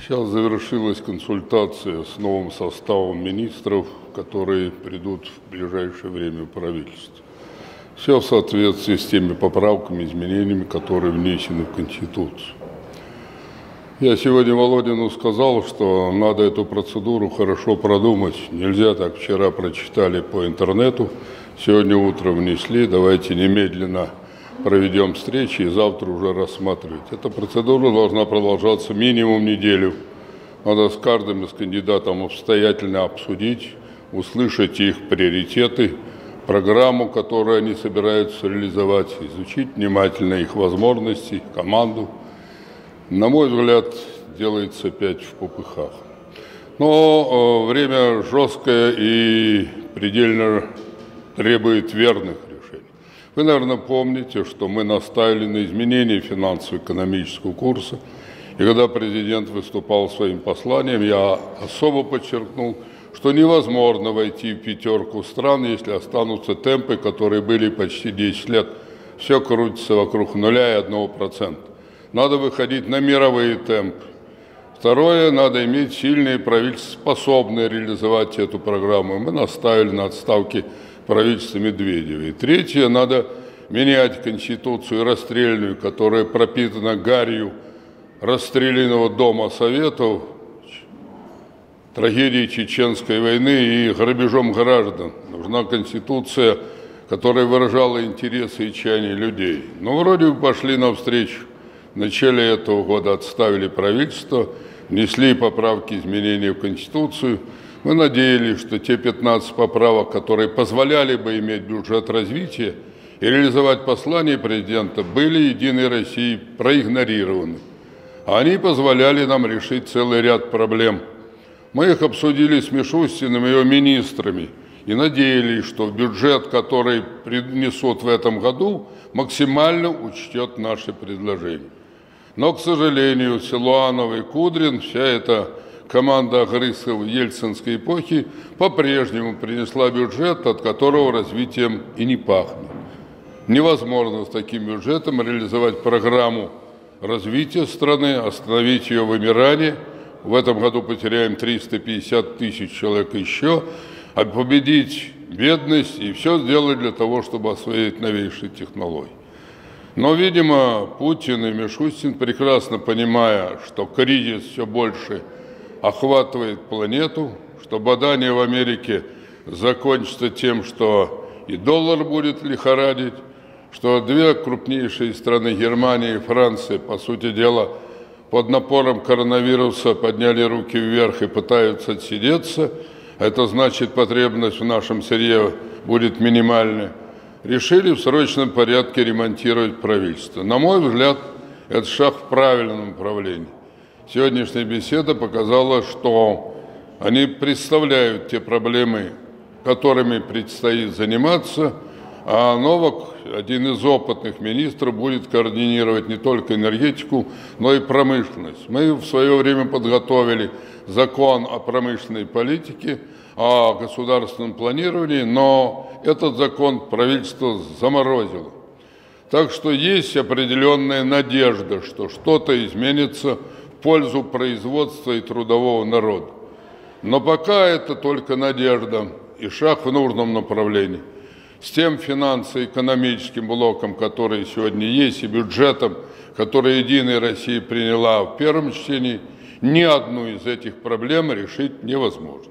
Сейчас завершилась консультация с новым составом министров, которые придут в ближайшее время в правительство. Все в соответствии с теми поправками, изменениями, которые внесены в Конституцию. Я сегодня Володину сказал, что надо эту процедуру хорошо продумать. Нельзя так, вчера прочитали по интернету, сегодня утром внесли, давайте немедленно проведем встречи и завтра уже рассматривать. Эта процедура должна продолжаться минимум неделю. Надо с каждым из кандидатов обстоятельно обсудить, услышать их приоритеты, программу, которую они собираются реализовать, изучить внимательно их возможности, команду. На мой взгляд, делается опять в попыхах. Но время жесткое и предельно требует верных решений. Вы, наверное, помните, что мы настаивали на изменении финансово-экономического курса. И когда президент выступал своим посланием, я особо подчеркнул, что невозможно войти в пятерку стран, если останутся темпы, которые были почти 10 лет. Все крутится вокруг 0 и 1%. Надо выходить на мировые темпы. Второе, надо иметь сильные правительства, способные реализовать эту программу. Мы наставили на отставке правительства Медведева. И третье, надо менять Конституцию расстрельную, которая пропитана гарью расстрелянного Дома Советов, трагедией Чеченской войны и грабежом граждан. Нужна Конституция, которая выражала интересы и чаяния людей. Но вроде бы пошли навстречу. В начале этого года отставили правительство, внесли поправки, изменения в Конституцию. Мы надеялись, что те 15 поправок, которые позволяли бы иметь бюджет развития и реализовать послание президента, были «Единой Россией» проигнорированы. Они позволяли нам решить целый ряд проблем. Мы их обсудили с Мишустиным и его министрами и надеялись, что бюджет, который принесут в этом году, максимально учтет наши предложения. Но, к сожалению, Силуанов и Кудрин, вся эта команда агрыссов ельцинской эпохи, по-прежнему принесла бюджет, от которого развитием и не пахнет. Невозможно с таким бюджетом реализовать программу развития страны, остановить ее вымирание. В этом году потеряем 350 тысяч человек еще, а победить бедность и все сделать для того, чтобы освоить новейшие технологии. Но, видимо, Путин и Мишустин, прекрасно понимая, что кризис все больше охватывает планету, что бадание в Америке закончится тем, что и доллар будет лихорадить, что две крупнейшие страны, Германия и Франция, по сути дела, под напором коронавируса подняли руки вверх и пытаются отсидеться. Это значит, потребность в нашем сырье будет минимальной. Решили в срочном порядке ремонтировать правительство. На мой взгляд, это шаг в правильном направлении. Сегодняшняя беседа показала, что они представляют те проблемы, которыми предстоит заниматься, а Новак, один из опытных министров, будет координировать не только энергетику, но и промышленность. Мы в свое время подготовили закон о промышленной политике, о государственном планировании, но этот закон правительство заморозило. Так что есть определенная надежда, что что-то изменится в пользу производства и трудового народа. Но пока это только надежда и шаг в нужном направлении. С тем финансово-экономическим блоком, который сегодня есть, и бюджетом, который «Единая Россия» приняла в первом чтении, ни одну из этих проблем решить невозможно.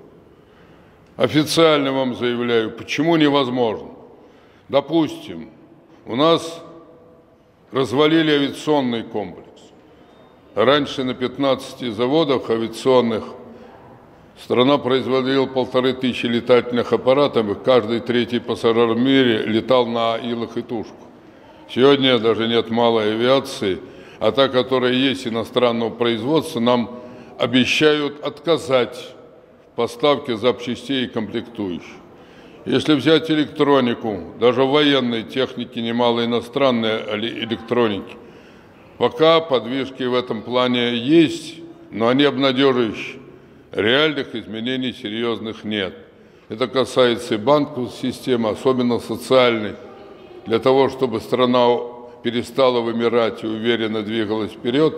Официально вам заявляю, почему невозможно. Допустим, у нас развалили авиационный комплекс. Раньше на 15 заводах авиационных страна производила 1500 летательных аппаратов, и каждый третий пассажир в мире летал на Илах и Тушку. Сегодня даже нет малой авиации, а та, которая есть иностранного производства, нам обещают отказать в поставке запчастей и комплектующих. Если взять электронику, даже в военной технике немало иностранной электроники, пока подвижки в этом плане есть, но они обнадеживающие. Реальных изменений серьезных нет. Это касается и банковской системы, особенно социальной. Для того, чтобы страна перестала вымирать и уверенно двигалась вперед,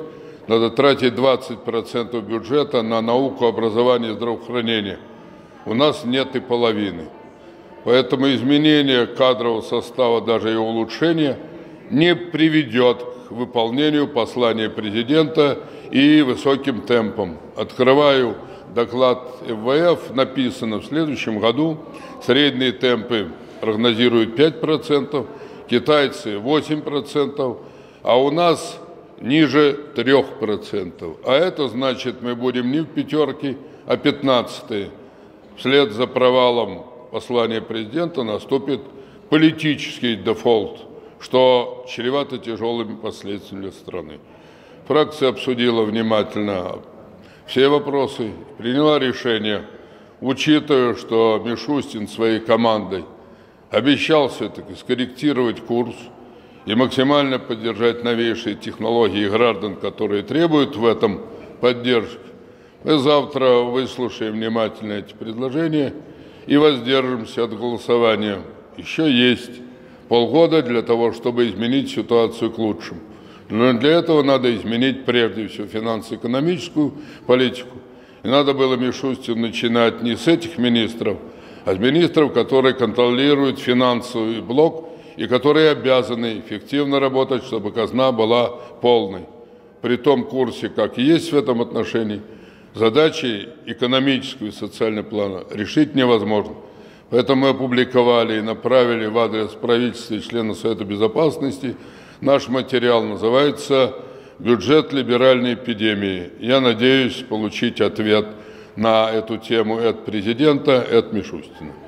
надо тратить 20% бюджета на науку, образование и здравоохранение. У нас нет и половины. Поэтому изменение кадрового состава, даже и улучшение, не приведет к выполнению послания президента и высоким темпам. Открываю доклад МВФ, написано: в следующем году средние темпы прогнозируют 5%, китайцы 8%, а у нас ниже 3%. А это значит, мы будем не в пятерке, а 15-е. Вслед за провалом послания президента наступит политический дефолт, что чревато тяжелыми последствиями для страны. Фракция обсудила внимательно все вопросы, приняла решение, учитывая, что Мишустин своей командой обещал все-таки скорректировать курс и максимально поддержать новейшие технологии граждан, которые требуют в этом поддержки. Мы завтра выслушаем внимательно эти предложения и воздержимся от голосования. Еще есть полгода для того, чтобы изменить ситуацию к лучшему. Но для этого надо изменить прежде всего финансово-экономическую политику. И надо было Мишустину начинать не с этих министров, а с министров, которые контролируют финансовый блок и которые обязаны эффективно работать, чтобы казна была полной. При том курсе, как и есть в этом отношении, задачи экономического и социального плана решить невозможно. Поэтому мы опубликовали и направили в адрес правительства и членов Совета Безопасности. Наш материал называется «Бюджет либеральной эпидемии». Я надеюсь получить ответ на эту тему и от президента, и от Мишустина.